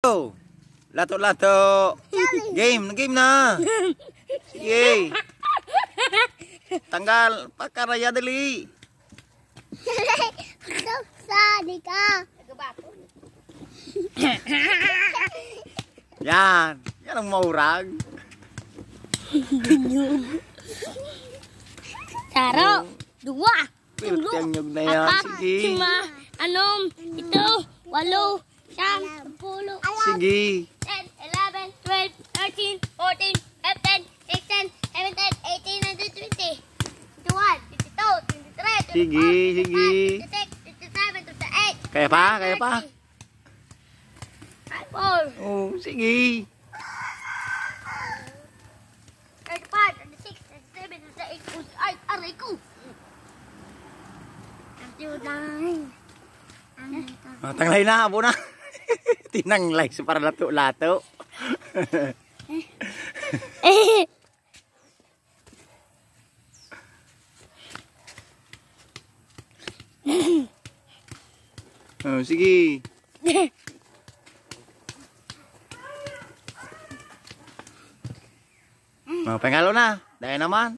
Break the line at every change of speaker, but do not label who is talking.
lato. Lato. Game na. Sige. Tanggal pakaraya dali.
Sali ka.
Yan ang maurag.
Taro, dua.
Pilit yung nyug na yan. Sige.
5, 6, 7, 8, 9, 10, 11,
Sige.
12, 13, 14, 15, 16, 17, 18, 19, 20, 21, 22, 23, 24,
Sige.
25, 26, 27, 28.
Kaya pa?
4,
Oh, sige.
35, 36, 37, 38, ay, aray ko. 39.
Tanglay na, abo na. Tinanglay sa para lato-lato. Oh, sige. Oh, pengalo na. Dahil naman.